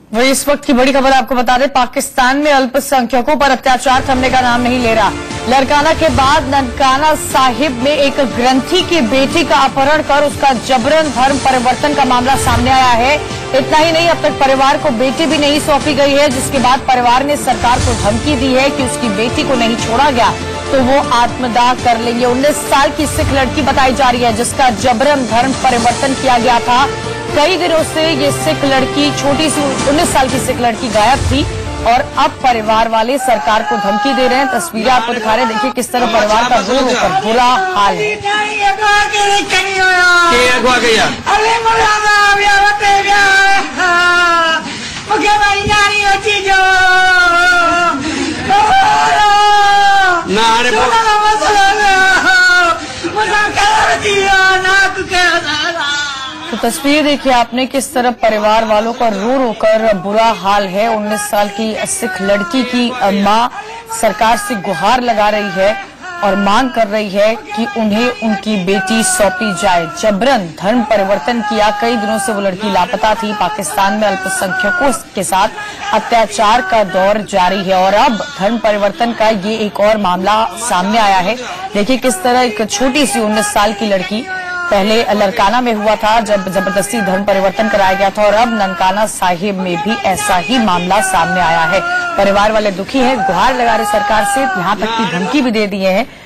वही इस वक्त की बड़ी खबर आपको बता दें, पाकिस्तान में अल्पसंख्यकों पर अत्याचार थमने का नाम नहीं ले रहा। लड़काना के बाद ननकाना साहिब में एक ग्रंथी की बेटी का अपहरण कर उसका जबरन धर्म परिवर्तन का मामला सामने आया है। इतना ही नहीं, अब तक परिवार को बेटी भी नहीं सौंपी गई है, जिसके बाद परिवार ने सरकार को धमकी दी है कि उसकी बेटी को नहीं छोड़ा गया तो वो आत्मदाह कर लेंगे। 19 साल की सिख लड़की बताई जा रही है, जिसका जबरन धर्म परिवर्तन किया गया था। कई दिनों से ये सिख लड़की, छोटी सी 19 साल की सिख लड़की गायब थी और अब परिवार वाले सरकार को धमकी दे रहे हैं। तस्वीरें आपको दिखा रहे हैं, देखिए किस तरह परिवार का रो रोकर बुरा हाल है। तो तस्वीर देखिए आपने, किस तरह परिवार वालों का रो रो कर बुरा हाल है। 19 साल की सिख लड़की की मां सरकार से गुहार लगा रही है और मांग कर रही है कि उन्हें उनकी बेटी सौंपी जाए। जबरन धर्म परिवर्तन किया, कई दिनों से वो लड़की लापता थी। पाकिस्तान में अल्पसंख्यकों के साथ अत्याचार का दौर जारी है और अब धर्म परिवर्तन का ये एक और मामला सामने आया है। देखिए किस तरह एक छोटी सी 19 साल की लड़की, पहले लड़काना में हुआ था जब जबरदस्ती धर्म परिवर्तन कराया गया था और अब ननकाना साहिब में भी ऐसा ही मामला सामने आया है। परिवार वाले दुखी हैं, गुहार लगा रहे सरकार से, यहाँ तक की धमकी भी दे दिए हैं